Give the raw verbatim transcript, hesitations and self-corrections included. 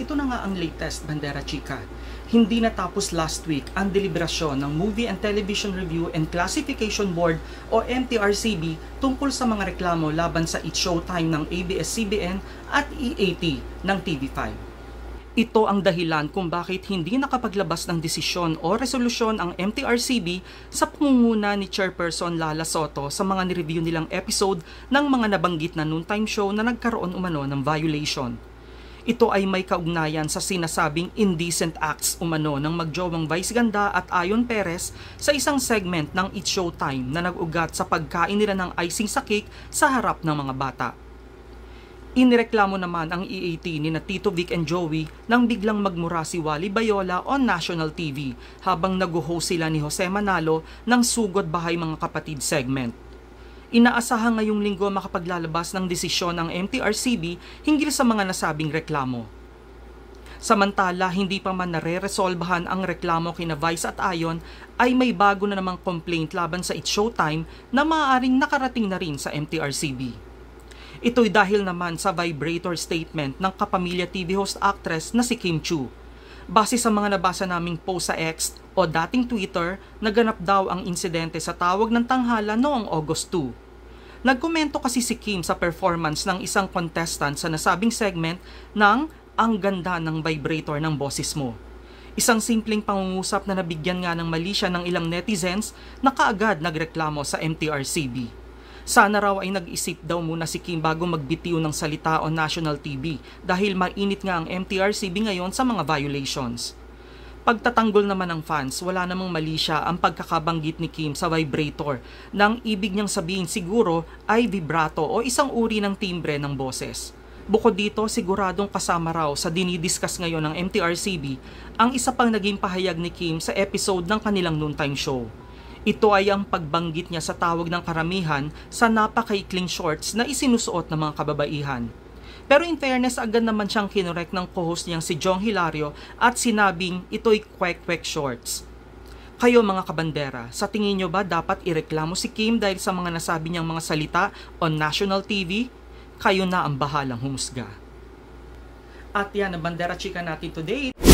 ito na nga ang latest, Bandera Chika. Hindi natapos last week ang deliberasyon ng Movie and Television Review and Classification Board o M T R C B tungkol sa mga reklamo laban sa It's Showtime ng A B S C B N at E A T ng T V five. Ito ang dahilan kung bakit hindi nakapaglabas ng desisyon o resolusyon ang M T R C B sa pangunguna ni Chairperson Lala Soto sa mga nireview nilang episode ng mga nabanggit na noontime show na nagkaroon umano ng violation. Ito ay may kaugnayan sa sinasabing indecent acts umano ng magjowang Vice Ganda at Ayon Perez sa isang segment ng It's Showtime na nag-ugat sa pagkain nila ng icing sa cake sa harap ng mga bata. Inireklamo naman ang E A T ni na Tito Vic and Joey nang biglang magmura si Wally Bayola on national T V habang nag-host sila ni Jose Manalo ng Sugod Bahay Mga Kapatid segment. Inaasahan ngayong linggo makapaglalabas ng desisyon ng M T R C B hinggil sa mga nasabing reklamo. Samantala, hindi pa man nare-resolbahan ang reklamo kina Vice at Ayon, ay may bago na namang complaint laban sa It's Showtime na maaaring nakarating na rin sa M T R C B. Ito'y dahil naman sa vibrator statement ng kapamilya T V host actress na si Kim Chiu. Base sa mga nabasa naming post sa X o dating Twitter, naganap daw ang insidente sa tawag ng tanghala noong August two. Nagkomento kasi si Kim sa performance ng isang contestant sa nasabing segment ng "Ang ganda ng vibrator ng boses mo". Isang simpleng pangungusap na nabigyan nga ng mali siya ng ilang netizens na kaagad nagreklamo sa M T R C B. Sana raw ay nag-isip daw muna si Kim bago magbitiw ng salita on national T V dahil mainit nga ang M T R C B ngayon sa mga violations. Pagtatanggol naman ng fans, wala namang mali siya ang pagkakabanggit ni Kim sa vibrator nang ibig niyang sabihin siguro ay vibrato o isang uri ng timbre ng boses. Bukod dito, siguradong kasama raw sa dinidiscuss ngayon ng M T R C B ang isa pang naging pahayag ni Kim sa episode ng kanilang noontime show. Ito ay ang pagbanggit niya sa tawag ng karamihan sa napakaikling shorts na isinusuot ng mga kababaihan. Pero in fairness, agad naman siyang kinorek ng co-host niyang si Jong Hilario at sinabing ito'y kwek-kwek shorts. Kayo mga kabandera, sa tingin nyo ba dapat ireklamo si Kim dahil sa mga nasabi niyang mga salita on national T V? Kayo na ang bahalang humusga. At yan ang Bandera Chika natin today.